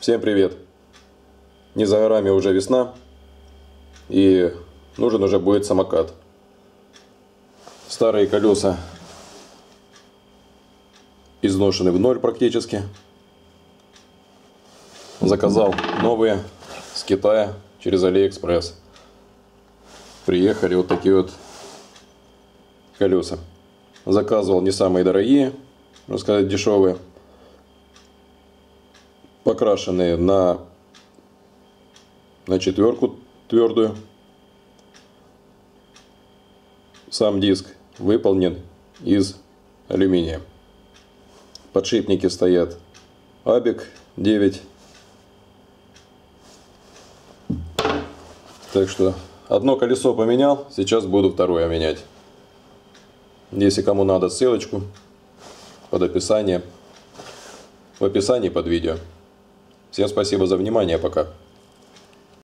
Всем привет! Не за горами уже весна, и нужен уже будет самокат. Старые колеса изношены в ноль практически. Заказал новые с Китая через Алиэкспресс. Приехали вот такие вот колеса. Заказывал не самые дорогие, можно сказать, дешевые. Покрашенные на четверку твердую. Сам диск выполнен из алюминия. Подшипники стоят Абик 9. Так что одно колесо поменял, сейчас буду второе менять. Если кому надо, ссылочку под описанием, в описании под видео. Всем спасибо за внимание, пока.